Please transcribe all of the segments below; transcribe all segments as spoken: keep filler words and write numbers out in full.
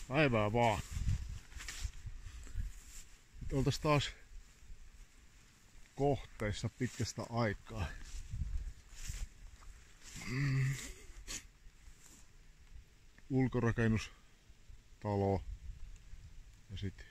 Päivää vaan. Nyt oltais taas kohteissa pitkästä aikaa. Mm. Ulkorakennustalo. Ja sit,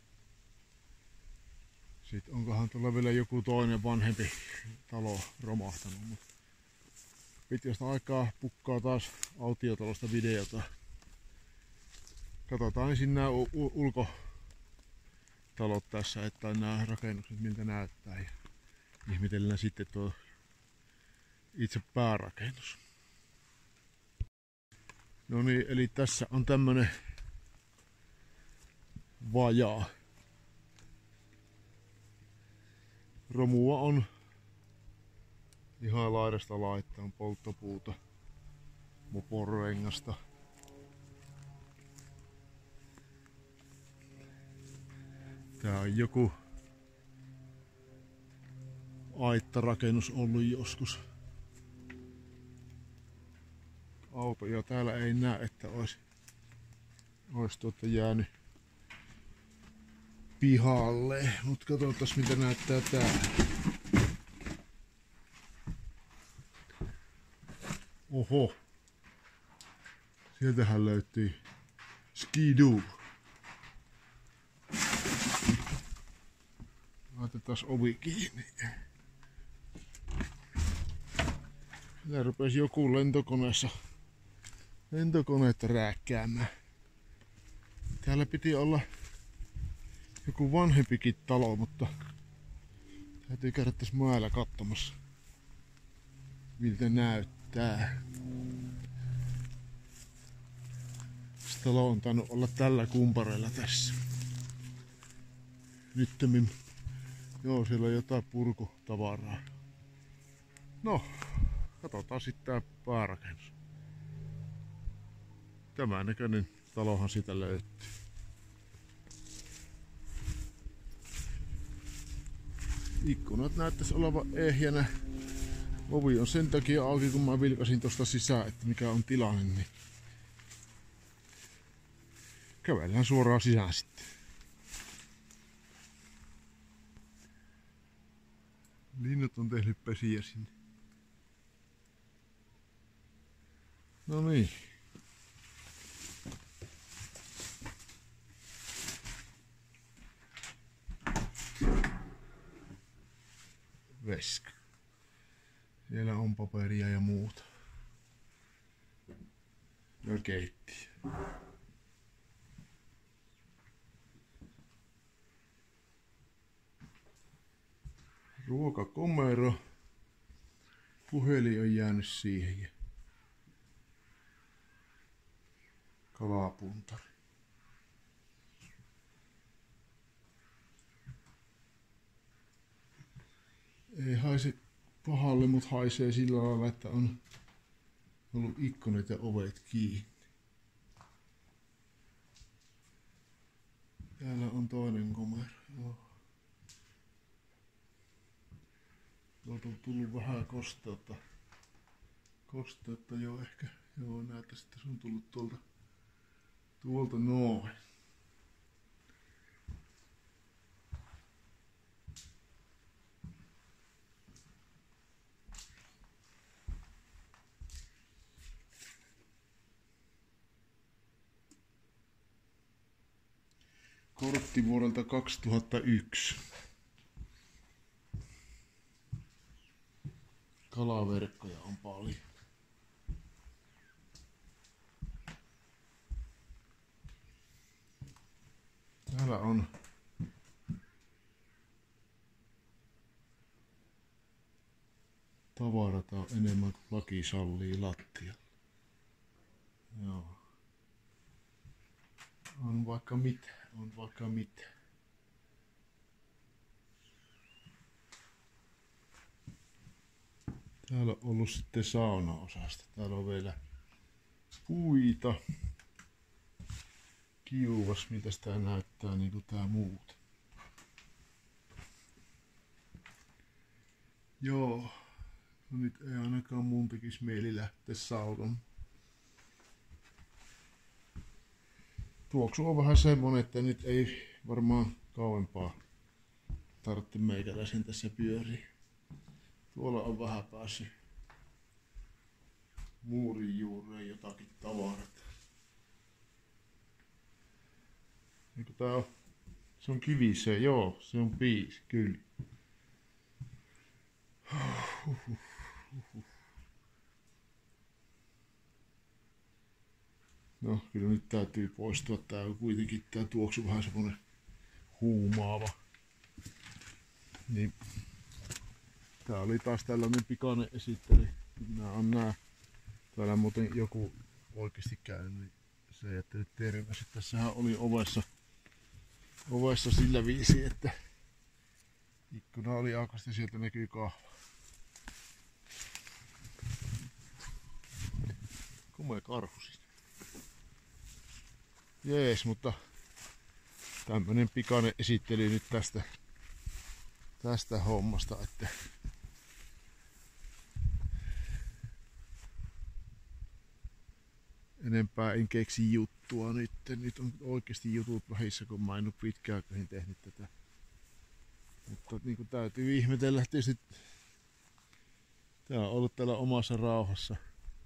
sit onkohan tuolla vielä joku toinen vanhempi talo romahtanut. Mut pitkästä aikaa pukkaa taas autiotalosta videota. Katsotaan ensin nämä ulkotalot tässä, että nämä rakennukset miltä näyttää. Ja ihmetellään sitten tuo itse päärakennus. No niin, eli tässä on tämmönen vajaa. Romua on ihan laidasta laittaa, polttopuuta, moporengasta. Tää on joku aittarakennus ollut joskus. Autoja täällä ei näe, että olisi, olisi tuota jäänyt pihalle. Mut katsotaan mitä näyttää täällä. Oho. Sieltähän löytyy Skidoo. Laitetaan ovi kiinni. Täällä rupesi joku lentokoneessa lentokoneetta rääkkäämään. Täällä piti olla joku vanhempikin talo, mutta täytyy käydä tässä maalla katsomassa miltä näyttää. Se talo on tainnut olla tällä kumpareilla tässä. Nyttemmin. Joo, siellä on jotain purkutavaraa. No, katsotaan sitten tää päärakennus. Tämän näköinen talohan siitä löytyy. Ikkunat näyttäisi olevan ehjänä. Ovi on sen takia auki, kun mä vilkasin tosta sisään, että mikä on tilanne. Niin kävellään suoraan sisään sitten. Linnut on tehnyt pesiä sinne. No niin. Veska. Siellä on paperia ja muuta. Ja keittiö. Ruokakomero. Puhelin on jäänyt siihen. Kalapuntari. Ei haise pahalle, mutta haisee sillä lailla, että on ollut ikkunat ja ovet kiinni. Täällä on toinen komero. Joo. Tuolta on tullut vähän kosteutta. Kosteutta jo ehkä. Joo, näyttää sitten se on tullut tuolta, tuolta noin. Kortti vuodelta kaksituhattayksi. Kalaverkkoja on paljon. Täällä on tavarata enemmän kuin laki sallii lattialla. Joo. On vaikka mitä, on vaikka mitä. Täällä on ollut sitten saunaosasta. Täällä on vielä puita. Kiuvas, miltä sitä näyttää niin kuin tää muut. Joo. No nyt ei ainakaan mun tekis mieli lähteä saunan. tuoksu on vähän semmonen, että nyt ei varmaan kauempaa tarvitse meikäläisen tässä pyöriä. Tuolla on vähän päässyt muurin juureen jotakin tavarat. Eikö tää on? Se on kivisee, joo, se on piisi, kyllä. No, kyllä nyt täytyy poistua. Tää on kuitenkin tää tuoksu vähän semmonen huumaava. Niin. Tää oli taas tällainen pikainen esittely. Nää on nää. Täällä muuten joku oikeesti käynyt, niin se jättänyt terveiset. Tässähän oli ovessa, ovessa sillä viisi, että ikkuna oli aukaistu ja sieltä näkyy kahva. Komea karhu siis. Jees, mutta tämmönen pikainen esittely nyt tästä, tästä hommasta, että enempää en keksi juttua nyt. Nyt on oikeasti jutut vähissä, kun mä en oo pitkään tehnyt tätä. Mutta niin kuin täytyy ihmetellä tietysti. Tää on ollut täällä omassa rauhassa.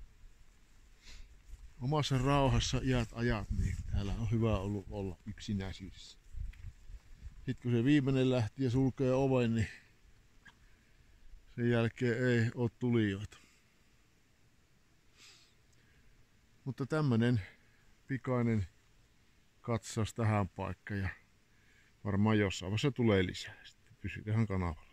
Omassa rauhassa iät ajat, niin täällä on hyvä ollut olla yksinäisyydessä. Sitten kun se viimeinen lähti ja sulkee oven, niin sen jälkeen ei oo tulijoita. Mutta tämmönen pikainen katsaus tähän paikkaan ja varmaan jossain vaiheessa tulee lisää. Sitten pysyköhän kanavalla.